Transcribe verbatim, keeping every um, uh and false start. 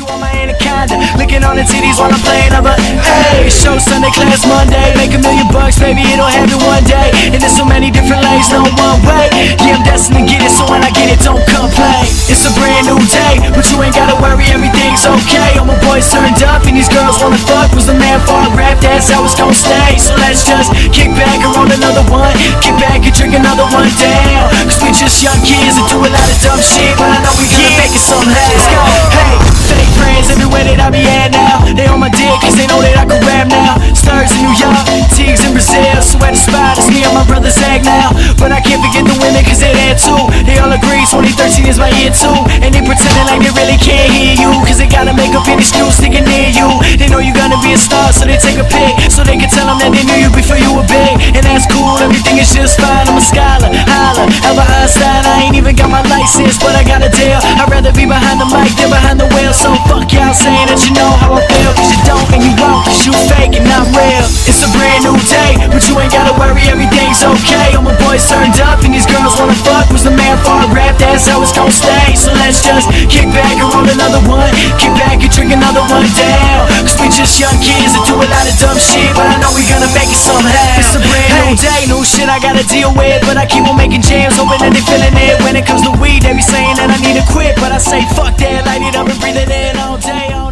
you on my anaconda, licking on the titties while I'm playing of a hey, show Sunday class Monday, make a million bucks, baby, it'll happen one day. And there's so many different lanes, no one way. Yeah, I'm destined to get it, so when I get it, don't complain. It's a brand new day, but you ain't gotta worry, everything's okay. All my boys turned up, and these girls wanna fuck. Was the man for a rap, that's how it's gon' stay. So let's just kick back and roll another one, kick back and drink another one down. Cause we just young kids that do a lot of dumb shit, but I know we gonna make it somehow. Let's go. Hey, fake friends everywhere that I be at now. They on my dick cause they know that I can rap now. Stars in New York, Tigs in Brazil. So at the spot, it's me and my brother Zach now. But I can't forget the women cause they're there too. They all agree twenty thirteen is my year too. And they pretending like they really can't hear you, cause they gotta make up any excuse sticking near you. They know you gonna be a star, so they take a pic, so they can tell them that they knew you before you were big. And that's cool, everything is just fine. I'm a scholar, holla, Albert Einstein. I ain't even got my license, but I got a deal. I'd rather be behind the mic than behind the wheel. So fuck y'all saying that you know how I feel, cause you don't and you won't, cause you fake and not real. It's a brand new day, but you ain't gotta worry, everything's okay. All my boys turned up and these girls wanna fuck. Was the man for a rap, that's how it's gon' stay. So let's just kick back and roll another one, kick back and drink another one down. Cause we just young kids that do a lot of dumb shit, but I know we gonna make it somehow. It's a brand new day, new shit I gotta deal with, but I keep on making jams, hoping that they feeling it. When it comes to weed, they be saying that I need to quit, but I say fuck that, light it up and breathe it in all day. All